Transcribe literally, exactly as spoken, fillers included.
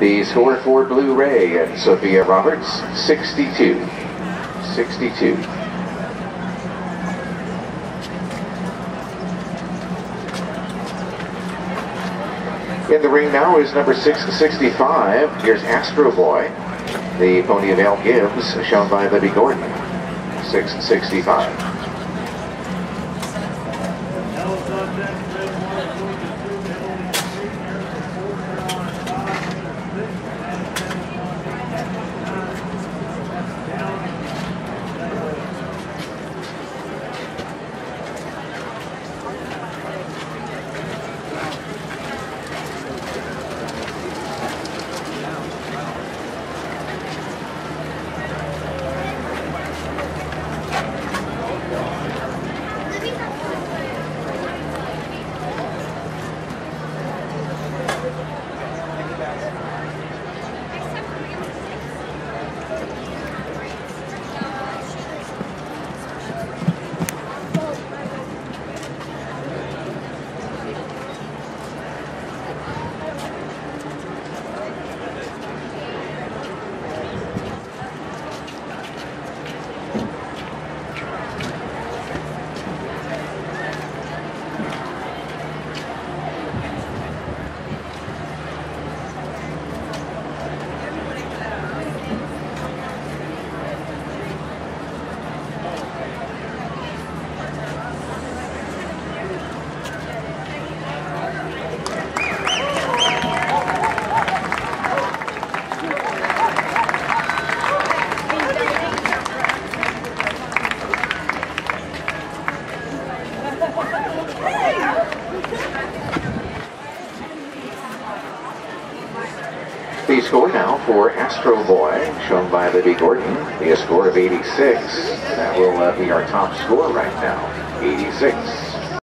The score for Blue Ray and Sophia Roberts, sixty-two. sixty-two. In the ring now is number six sixty-five. Here's Astro Boy, the pony of Al Gibbs, shown by Libbie Gordon, six sixty-five. The score now for Astro Boy, shown by Libbie Gordon, a score of eighty-six. That will uh, be our top score right now, eighty-six.